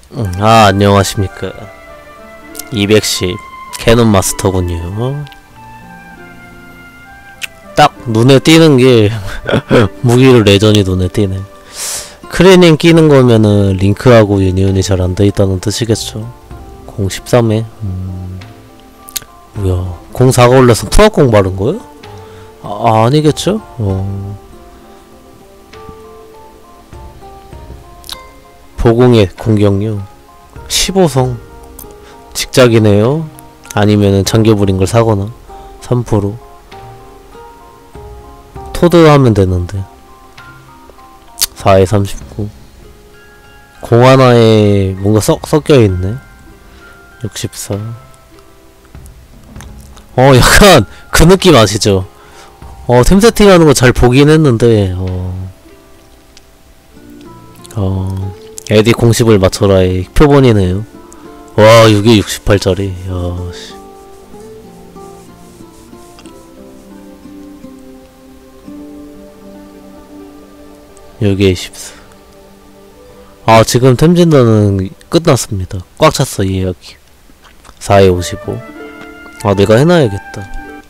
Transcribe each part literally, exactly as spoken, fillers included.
음, 아, 안녕하십니까. 이백십 캐논 마스터군요. 딱 눈에 띄는 게 무기를 레전이 눈에 띄네. 크레닌 끼는 거면은 링크하고 유니온이 잘 안 돼 있다는 뜻이겠죠. 공 십삼 회. 음. 뭐야. 공 사가 올려서 투하공 바른 거요? 아, 아니겠죠? 어. 보공의 공격력 십오 성. 직작이네요. 아니면은 잠겨버린 걸 사거나. 삼 퍼센트. 토드 하면 되는데. 사 회 삼십구. 공 하나에 뭔가 썩 섞여있네. 육십사. 어, 약간 그 느낌 아시죠? 어, 템 세팅하는 거 잘 보긴 했는데, 어. 어. 에디 공십을 맞춰라의 표본이네요. 와, 이게 육십팔 짜리. 야, 씨. 여기에 십사. 아, 지금 템진단은 끝났습니다. 꽉 찼어, 이 이야기. 사 회 오십오. 아, 내가 해놔야겠다.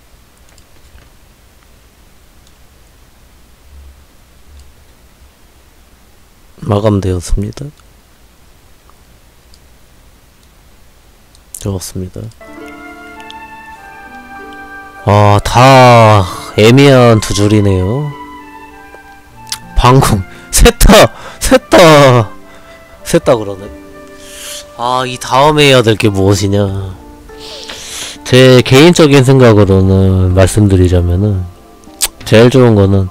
마감되었습니다. 좋았습니다. 아, 다 애매한 두 줄이네요. 방금 셋다 셋다 셋다 그러네. 아, 이 다음에 해야 될 게 무엇이냐. 제 개인적인 생각으로는 말씀드리자면은 제일 좋은 거는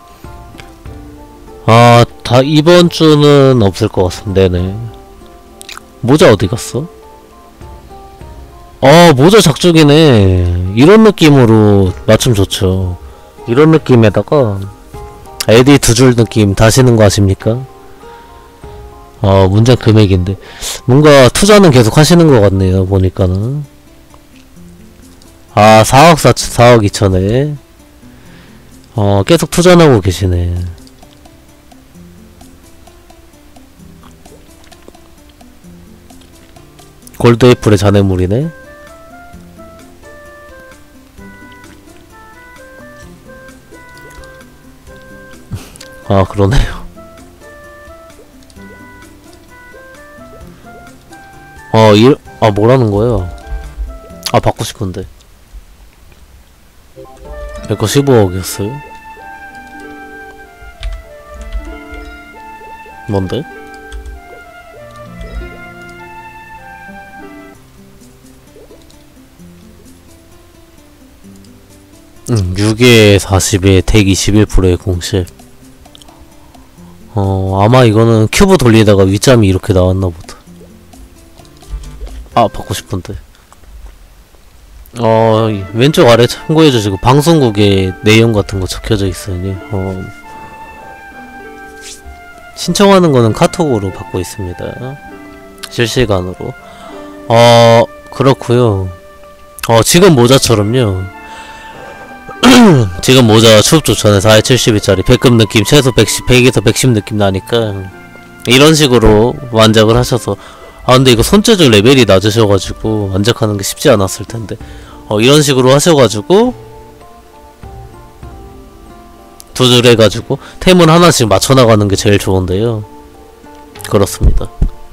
아, 다 이번 주는 없을 것 같습니다. 네네. 모자 어디 갔어? 아, 모자 작죽이네. 이런 느낌으로 맞춤 좋죠. 이런 느낌에다가 에디 두 줄 느낌 다시는 거 아십니까? 어, 문제 금액인데 뭔가 투자는 계속 하시는 것 같네요. 보니까는. 아, 사억 사, 사억 이천에 어, 계속 투자하고 계시네. 골드 애플의 잔해물이네. 아, 그러네요. 어, 이, 아, 뭐라는 거예요? 아, 받고 싶은데. 내거 십오억이었어요? 뭔데? 응, 육 회 사십에 덱 이십일 퍼센트의 공실. 어, 아마 이거는 큐브 돌리다가 윗잠이 이렇게 나왔나보다. 아, 받고 싶은데. 어, 왼쪽 아래 참고해주시고 방송국에 내용 같은 거 적혀져 있으니 어, 신청하는 거는 카톡으로 받고 있습니다. 실시간으로. 어, 그렇구요. 어, 지금 모자처럼요. 지금 모자 추업 좋잖아요. 사 회 칠십이 짜리 백 급 느낌 최소 백십, 백에서 백십 느낌 나니까 이런 식으로 완작을 하셔서. 아, 근데 이거 손재주 레벨이 낮으셔가지고 완작하는 게 쉽지 않았을 텐데 어, 이런 식으로 하셔가지고 두 줄 해가지고 템은 하나씩 맞춰나가는 게 제일 좋은데요. 그렇습니다.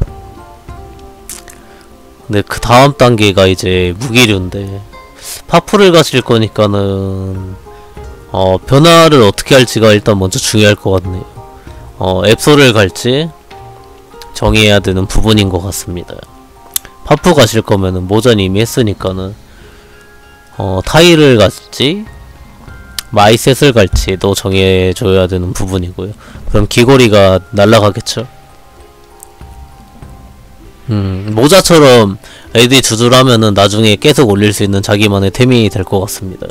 근데 그 다음 단계가 이제 무기류인데 파프를 가실 거니까는 어, 변화를 어떻게 할지가 일단 먼저 중요할 것 같네요. 어, 앱소를 갈지 정해야 되는 부분인 것 같습니다. 파프 가실 거면은 모전 이미 했으니까는 어, 타일을 갈지 마이셋을 갈지도 정해줘야 되는 부분이고요. 그럼 귀걸이가 날라가겠죠. 음, 모자처럼 에디 두 줄 하면은 나중에 계속 올릴 수 있는 자기만의 템이 될 것 같습니다.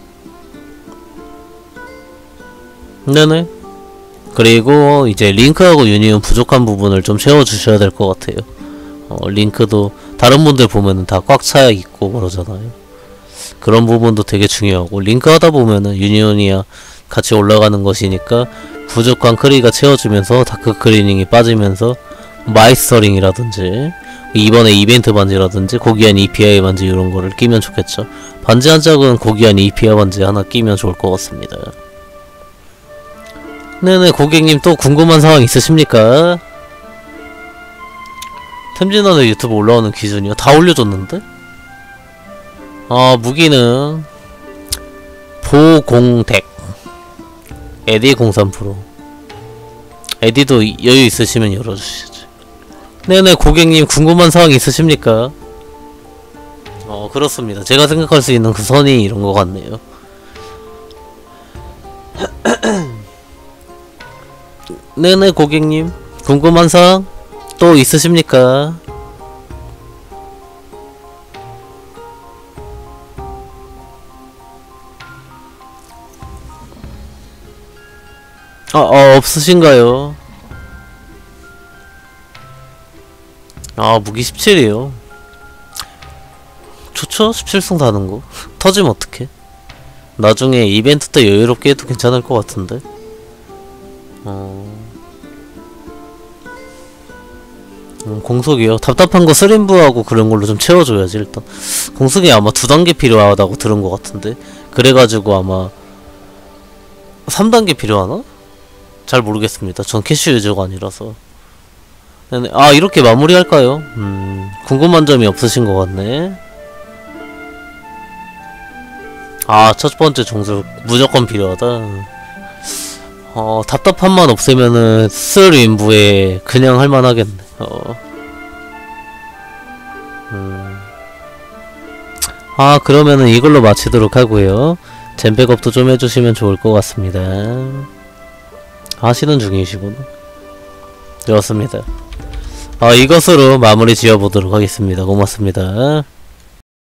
네네. 그리고 이제 링크하고 유니온 부족한 부분을 좀 채워주셔야 될 것 같아요. 어, 링크도 다른 분들 보면은 다 꽉 차 있고 그러잖아요. 그런 부분도 되게 중요하고, 링크 하다 보면은 유니온이야 같이 올라가는 것이니까 부족한 크리가 채워주면서 다크 클리닝이 빠지면서 마이스터링이라든지 이번에 이벤트 반지라든지 고귀한 이피아이 반지 이런 거를 끼면 좋겠죠. 반지 한 짝은 고귀한 이피아 반지 하나 끼면 좋을 것 같습니다. 네네, 고객님 또 궁금한 사항 있으십니까? 템진원의 유튜브 올라오는 기준이요? 다 올려줬는데? 아, 무기는 보공덱 에디 공삼 퍼센트 에디도 여유 있으시면 열어주시죠. 네네, 고객님 궁금한 사항 있으십니까? 어, 그렇습니다. 제가 생각할 수 있는 그 선이 이런 것 같네요. 네네, 고객님 궁금한 사항 또 있으십니까? 아, 어, 없으신가요? 아, 무기 십칠이에요. 좋죠? 십칠 승 다는거. 터지면 어떡해? 나중에 이벤트 때 여유롭게 해도 괜찮을 것 같은데. 어... 음, 공속이요? 답답한 거 스림부하고 그런 걸로 좀 채워줘야지. 일단 공속이 아마 두 단계 필요하다고 들은 것 같은데, 그래가지고 아마 삼 단계 필요하나? 잘 모르겠습니다. 전 캐시 유저가 아니라서. 네네. 아, 이렇게 마무리할까요? 음, 궁금한 점이 없으신 것 같네. 아, 첫 번째 종수 무조건 필요하다. 어, 답답함만 없애면은 쓸 윈부에 그냥 할만하겠네. 어. 음. 아, 그러면은 이걸로 마치도록 하고요. 젠백업도 좀 해주시면 좋을 것 같습니다. 하시는 중이시구나. 좋습니다. 아, 이것으로 마무리 지어보도록 하겠습니다. 고맙습니다.